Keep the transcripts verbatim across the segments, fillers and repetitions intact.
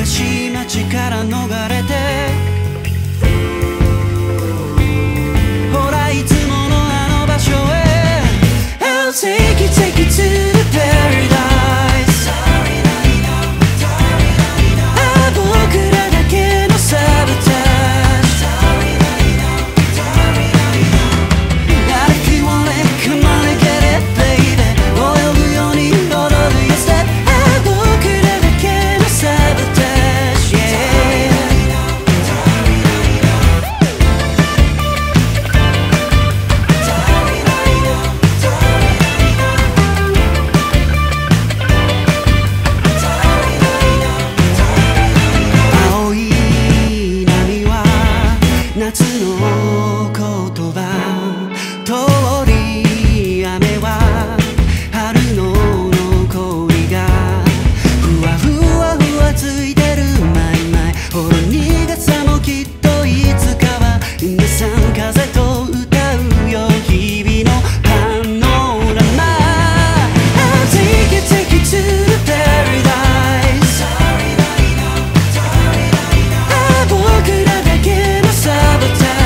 しい街から逃れてほらいつものあの場所へ I'll take you, take you to the paradise ああ僕らだけのサブタッチ夏の言葉通り雨は春の残りがふわふわふわついてるマイマイほろ苦さもきっといつかは皆さん風と歌うよ日々のパノラマ I'll take you, take you to the paradise ああ僕らだけのサブタッチ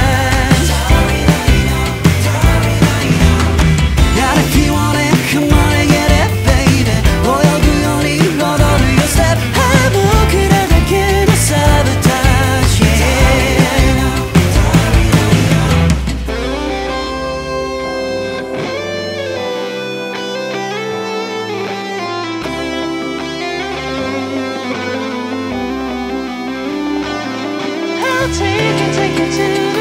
Take it, take it to